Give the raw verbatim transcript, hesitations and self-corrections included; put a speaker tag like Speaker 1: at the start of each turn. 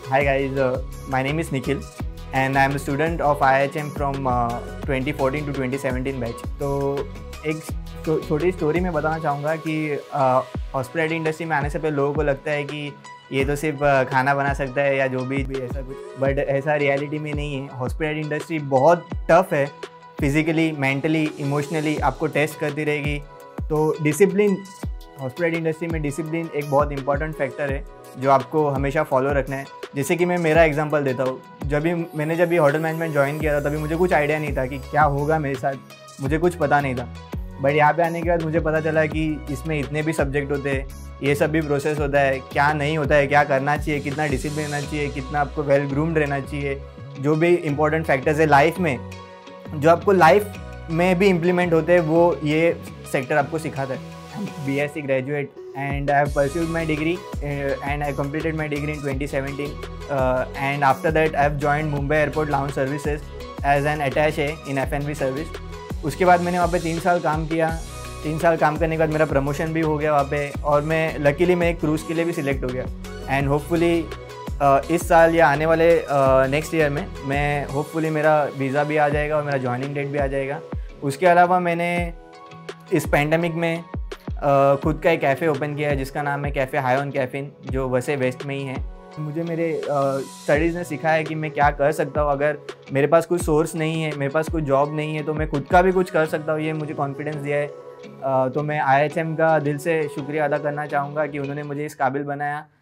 Speaker 1: Hi guys, uh, my name is Nikhil and I am a student of I H M from uh, twenty fourteen to twenty seventeen batch. तो एक छोटी story में बताना चाहूँगा कि hospitality industry में आने से पहले लोगों को लगता है कि ये तो सिर्फ खाना बना सकता है या जो भी भी ऐसा कुछ, बट ऐसा रियलिटी में नहीं है। हॉस्पिटैलिटी इंडस्ट्री बहुत टफ है, फिज़िकली, मेंटली, इमोशनली आपको टेस्ट करती रहेगी। तो डिसिप्लिन, हॉस्पिटैलिटी इंडस्ट्री में डिसिप्लिन एक बहुत इंपॉर्टेंट फैक्टर है जो आपको हमेशा फॉलो रखना है। जैसे कि मैं मेरा एग्जांपल देता हूँ, जब भी मैंने जब भी होटल मैनेजमेंट ज्वाइन किया था तभी मुझे कुछ आइडिया नहीं था कि क्या होगा मेरे साथ, मुझे कुछ पता नहीं था। बट यहाँ पे आने के बाद मुझे पता चला कि इसमें इतने भी सब्जेक्ट होते हैं, ये सब भी प्रोसेस होता है, क्या नहीं होता है, क्या करना चाहिए, कितना डिसिप्लिन रहना चाहिए, कितना आपको वेल ग्रूम्ड रहना चाहिए। जो भी इंपॉर्टेंट फैक्टर्स है लाइफ में, जो आपको लाइफ में भी इम्प्लीमेंट होते हैं, वो ये सेक्टर आपको सिखाता है। B S c graduate and I have pursued my degree uh, and I completed my degree in twenty seventeen uh, and after that I have joined Mumbai Airport Lounge Services as an attaché in F and B service। उसके बाद मैंने वहाँ पे तीन साल काम किया। तीन साल काम करने के बाद मेरा प्रमोशन भी हो गया वहाँ पे, और मैं लकीली मैं एक क्रूज़ के लिए भी सिलेक्ट हो गया। एंड होपफुली uh, इस साल या आने वाले नेक्स्ट uh, ईयर में मैं होपफुली मेरा वीज़ा भी आ जाएगा और मेरा ज्वाइनिंग डेट भी आ जाएगा। उसके अलावा मैंने इस पैंडमिक में Uh, खुद का एक कैफ़े ओपन किया है जिसका नाम है कैफ़े हाई ऑन कैफीन, जो वैसे वेस्ट में ही है। मुझे मेरे स्टडीज़ uh, ने सिखाया है कि मैं क्या कर सकता हूँ। अगर मेरे पास कोई सोर्स नहीं है, मेरे पास कोई जॉब नहीं है, तो मैं खुद का भी कुछ कर सकता हूँ। ये मुझे कॉन्फिडेंस दिया है। uh, तो मैं आई एच एम का दिल से शुक्रिया अदा करना चाहूँगा कि उन्होंने मुझे इस काबिल बनाया